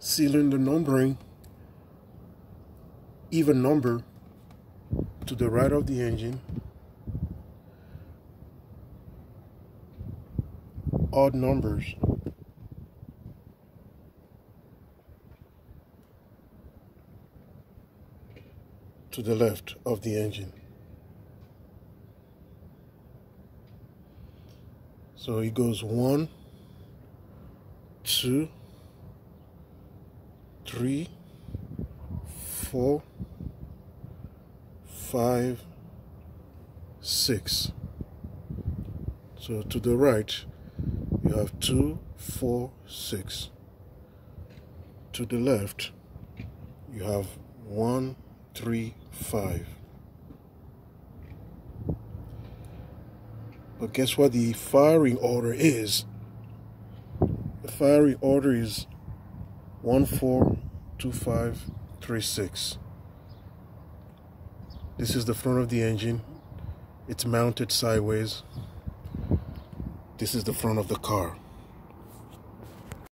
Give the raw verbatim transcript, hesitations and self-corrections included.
cylinder numbering, even number to the right of the engine, odd numbers to the left of the engine. So it goes one, two, three, four, five, six. So to the right, you have two, four, six. To the left, you have one, three, five. But guess what the firing order is? The firing order is one, four, two, five, three, six. This is the front of the engine. It's mounted sideways. This is the front of the car.